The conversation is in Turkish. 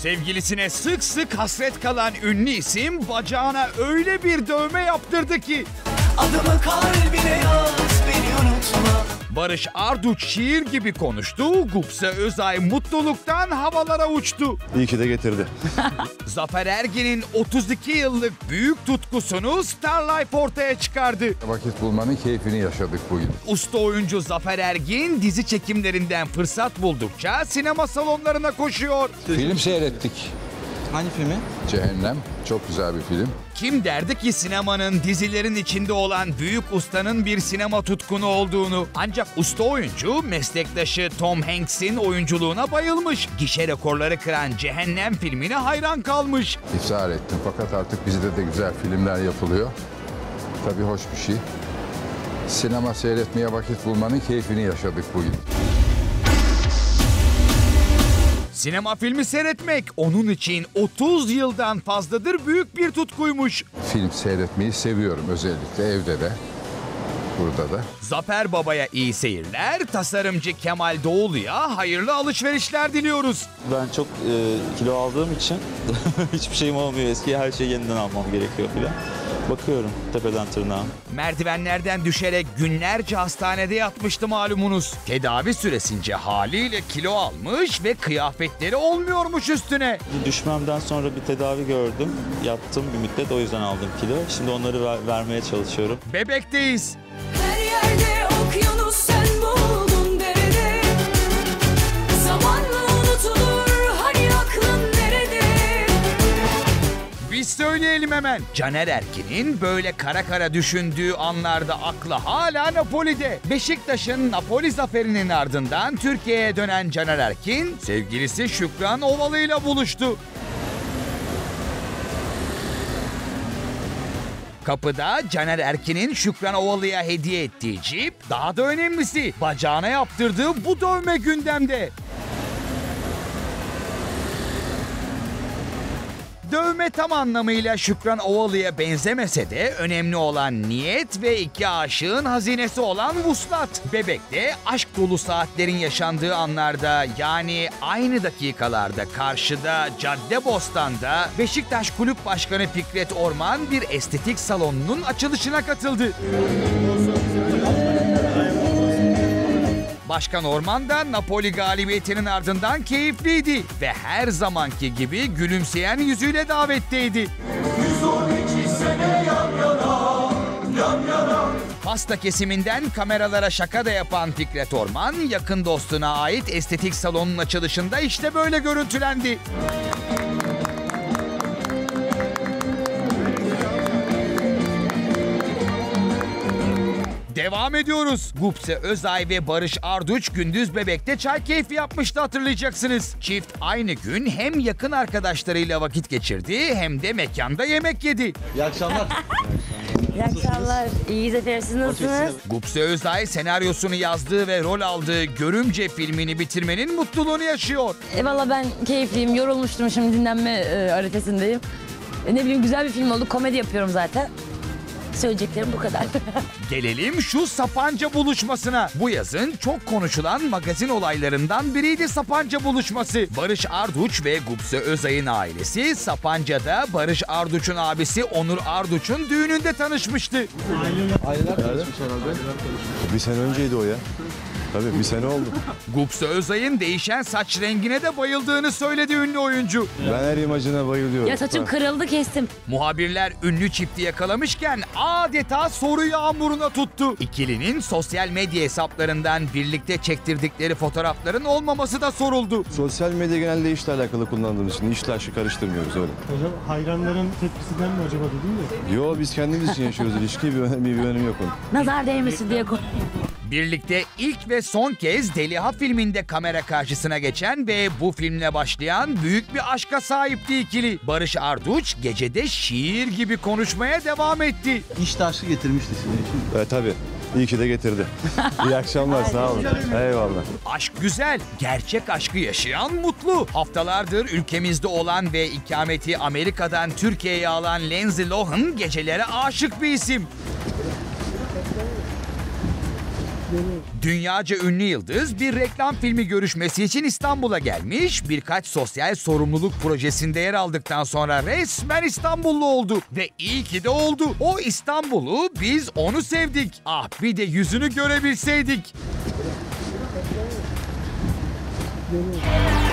Sevgilisine sık sık hasret kalan ünlü isim bacağına öyle bir dövme yaptırdı ki. Adımı kalbine yaz, beni unutma. Barış Arduç şiir gibi konuştu, Gupse Özay mutluluktan havalara uçtu. İyi ki de getirdi. Zafer Ergen'in 32 yıllık büyük tutkusunu Star Life ortaya çıkardı. Vakit bulmanın keyfini yaşadık bugün. Usta oyuncu Zafer Ergin dizi çekimlerinden fırsat buldukça sinema salonlarına koşuyor. Film seyrettik. Hangi filmi? Cehennem. Çok güzel bir film. Kim derdi ki sinemanın dizilerin içinde olan büyük ustanın bir sinema tutkunu olduğunu. Ancak usta oyuncu meslektaşı Tom Hanks'in oyunculuğuna bayılmış. Gişe rekorları kıran Cehennem filmine hayran kalmış. İftihar ettim fakat artık bizde de güzel filmler yapılıyor. Tabii hoş bir şey. Sinema seyretmeye vakit bulmanın keyfini yaşadık bugün. Sinema filmi seyretmek onun için 30 yıldan fazladır büyük bir tutkuymuş. Film seyretmeyi seviyorum özellikle evde de. Burada da. Zafer Baba'ya iyi seyirler, tasarımcı Kemal Doğulu'ya hayırlı alışverişler diliyoruz. Ben çok kilo aldığım için hiçbir şeyim olmuyor. Eski her şeyi yeniden almam gerekiyor filan. Bakıyorum tepeden tırnağa. Merdivenlerden düşerek günlerce hastanede yatmıştı malumunuz. Tedavi süresince haliyle kilo almış ve kıyafetleri olmuyormuş üstüne. Düşmemden sonra bir tedavi gördüm. Yattım bir müddet, o yüzden aldım kilo. Şimdi onları vermeye çalışıyorum. Bebekteyiz. Her yerde okyanus sen buldun derede. Zamanla unutulur hani aklın nerede? Biz söyleyelim hemen. Caner Erkin'in böyle kara kara düşündüğü anlarda aklı hala Napoli'de. Beşiktaş'ın Napoli zaferinin ardından Türkiye'ye dönen Caner Erkin, sevgilisi Şükran Ovalı ile buluştu. Kapıda Caner Erkin'in Şükran Ovalı'ya hediye ettiği cip, daha da önemlisi bacağına yaptırdığı bu dövme gündemde. Dövme tam anlamıyla Şükran Ovalı'ya benzemese de önemli olan niyet ve iki aşığın hazinesi olan vuslat. Bebek'te aşk dolu saatlerin yaşandığı anlarda, yani aynı dakikalarda karşıda Caddebostan'da Beşiktaş Kulüp Başkanı Fikret Orman bir estetik salonunun açılışına katıldı. Başkan Orman da Napoli galibiyetinin ardından keyifliydi ve her zamanki gibi gülümseyen yüzüyle davetteydi. 112 sene yan yana. Pasta kesiminden kameralara şaka da yapan Fikret Orman, yakın dostuna ait estetik salonun açılışında işte böyle görüntülendi. Devam ediyoruz. Gupse Özay ve Barış Arduç gündüz Bebek'te çay keyfi yapmıştı, hatırlayacaksınız. Çift aynı gün hem yakın arkadaşlarıyla vakit geçirdi hem de mekanda yemek yedi. İyi akşamlar. İyi akşamlar. İyiyiz efendim. Siz nasılsınız? Gupse Özay senaryosunu yazdığı ve rol aldığı Görümce filmini bitirmenin mutluluğunu yaşıyor. Valla ben keyifliyim. Yorulmuştum. Şimdi dinlenme arifesindeyim. Ne bileyim, güzel bir film oldu. Komedi yapıyorum zaten. Söyleyeceklerim bu kadar. Gelelim şu Sapanca buluşmasına. Bu yazın çok konuşulan magazin olaylarından biriydi Sapanca buluşması. Barış Arduç ve Gupse Özay'ın ailesi Sapanca'da Barış Arduç'un abisi Onur Arduç'un düğününde tanışmıştı. Aileler tanışmış herhalde. Bir sene önceydi o ya. Tabii bir sene oldu. Gupse Özay'ın değişen saç rengine de bayıldığını söyledi ünlü oyuncu. Ben her imajına bayılıyorum. Ya saçım kırıldı, kestim. Muhabirler ünlü çifti yakalamışken adeta soru yağmuruna tuttu. İkilinin sosyal medya hesaplarından birlikte çektirdikleri fotoğrafların olmaması da soruldu. Sosyal medya genelde işle alakalı kullandığımız için işle aşı karıştırmıyoruz öyle. Hocam hayranların tepkisinden mi acaba dedin de? Yo, biz kendimiz için yaşıyoruz ilişkiyi, bir önemi yok onun. Nazar değmesin diye Birlikte ilk ve son kez Deliha filminde kamera karşısına geçen ve bu filmle başlayan büyük bir aşka sahipti ikili. Barış Arduç gecede şiir gibi konuşmaya devam etti. İşte aşkı getirmişti sizin için. Tabii. İyi ki de getirdi. İyi akşamlar, sağ olun. Eyvallah. Aşk güzel, gerçek aşkı yaşayan mutlu. Haftalardır ülkemizde olan ve ikameti Amerika'dan Türkiye'ye alan Lindsay Lohan gecelere aşık bir isim. Dünyaca ünlü yıldız bir reklam filmi görüşmesi için İstanbul'a gelmiş, birkaç sosyal sorumluluk projesinde yer aldıktan sonra resmen İstanbullu oldu. Ve iyi ki de oldu. O İstanbul'u, biz onu sevdik. Ah, bir de yüzünü görebilseydik.